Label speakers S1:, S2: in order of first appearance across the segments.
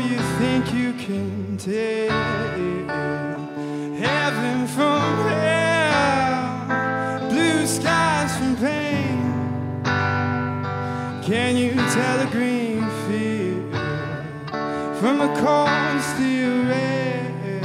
S1: you think you can take heaven from hell, blue skies from pain? Can you tell a green field from a cold steel rail,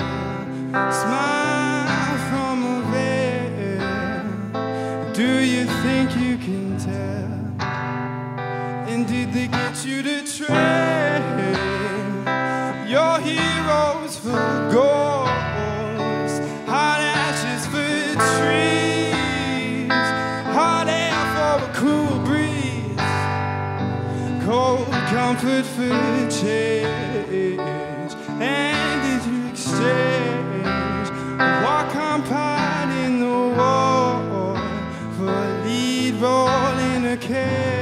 S1: smile from a veil? Do you think you can tell? And did they get you to trade your heroes for ghosts, hot ashes for trees, hot air for a cool breeze, cold comfort for change? And did you exchange a walk-on part in the war for a lead role in a cage?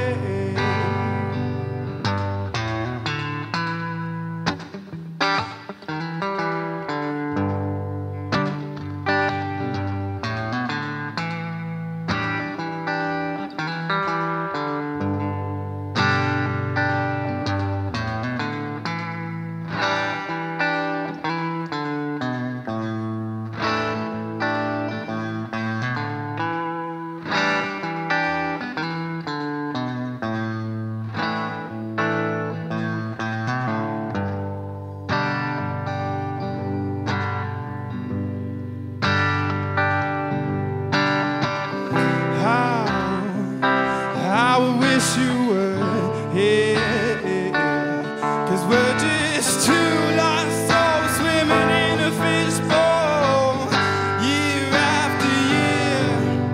S1: I wish you were here, 'cause we're just two lost souls swimming in a fishbowl, year after year,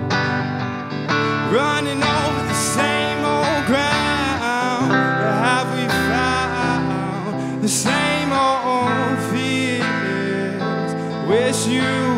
S1: running over the same old ground. Have we found the same old fears? Wish you